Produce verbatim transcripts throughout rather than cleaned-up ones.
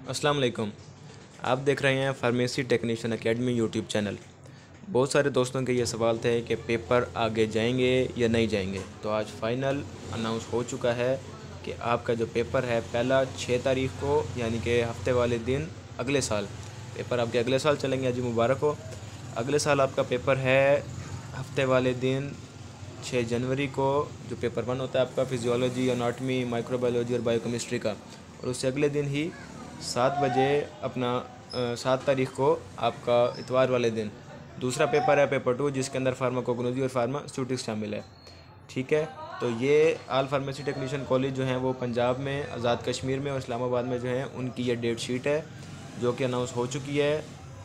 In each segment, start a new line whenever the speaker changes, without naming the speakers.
अस्सलाम वालेकुम। आप देख रहे हैं pharmacy technician academy YouTube channel. बहुत सारे दोस्तों के ये सवाल थे कि पेपर आगे जाएंगे या नहीं जाएंगे। तो आज फाइनल अनाउंस हो चुका है कि आपका जो पेपर है पहला छः तारीख को, यानी कि हफ्ते वाले दिन अगले साल पेपर आपके अगले साल चलेंगे। आज मुबारक हो। अगले साल आपका पेपर है हफ्ते वाले दिन छः जनवरी को। जो पेपर वन होता है आपका फिजियोलॉजी, एनाटॉमी, माइक्रोबायोलॉजी और बायोकेमिस्ट्री का, और उससे अगले दिन ही सात बजे अपना सात तारीख को आपका इतवार वाले दिन दूसरा पेपर है, पेपर टू, जिसके अंदर फार्माकोग्नोलॉजी और फार्मास्यूटिक्स शामिल है। ठीक है, तो ये आल फार्मेसी टेक्नीशियन कॉलेज जो हैं वो पंजाब में, आज़ाद कश्मीर में और इस्लामाबाद में जो हैं उनकी ये डेट शीट है जो कि अनाउंस हो चुकी है।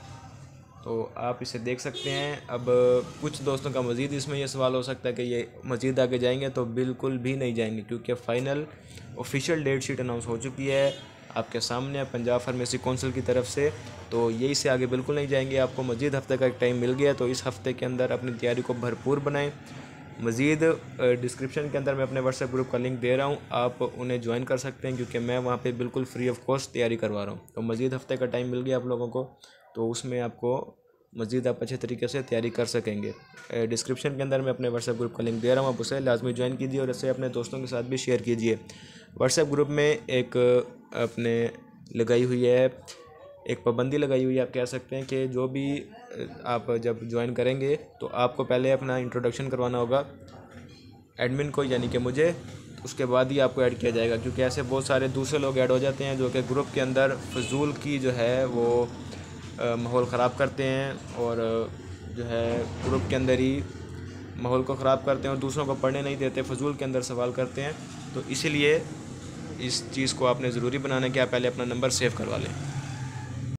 तो आप इसे देख सकते हैं। अब कुछ दोस्तों का मज़ीद इसमें यह सवाल हो सकता है कि ये मज़ीद आगे जाएंगे, तो बिल्कुल भी नहीं जाएंगे, क्योंकि final official date sheet announce हो चुकी है आपके सामने पंजाब फार्मेसी काउंसिल की तरफ से। तो यही से आगे बिल्कुल नहीं जाएंगे। आपको मज़ीद हफ्ते का एक टाइम मिल गया, तो इस हफ्ते के अंदर अपनी तैयारी को भरपूर बनाएं। मज़ीद डिस्क्रिप्शन के अंदर मैं अपने व्हाट्सएप ग्रुप का लिंक दे रहा हूं, आप उन्हें ज्वाइन कर सकते हैं, क्योंकि मैं वहां पे बिल्कुल फ्री ऑफ कॉस्ट तैयारी करवा रहा हूं। तो मज़ीद हफ्ते का टाइम मिल गया आप लोगों को, तो उसमें आपको मज़ीद आप अच्छे तरीके से तैयारी कर सकेंगे। डिस्क्रिप्शन के अंदर मैं अपने व्हाट्सएप ग्रुप का लिंक दे रहा हूँ, आप उसे लाजमी ज्वाइन कीजिए और इसे अपने दोस्तों के साथ भी शेयर कीजिए। व्हाट्सएप ग्रुप में एक अपने लगाई हुई है, एक पाबंदी लगाई हुई है, आप कह सकते हैं कि जो भी आप जब ज्वाइन करेंगे तो आपको पहले अपना इंट्रोडक्शन करवाना होगा एडमिन को, यानी कि मुझे, उसके बाद ही आपको ऐड किया जाएगा। क्योंकि ऐसे बहुत सारे दूसरे लोग ऐड हो जाते हैं जो कि ग्रुप के अंदर फजूल की जो है वो माहौल ख़राब करते हैं और जो है ग्रुप के अंदर ही माहौल को ख़राब करते हैं और दूसरों को पढ़ने नहीं देते, फजूल के अंदर सवाल करते हैं। तो इसीलिए इस चीज़ को आपने ज़रूरी बनाना है कि आप पहले अपना नंबर सेव करवा लें।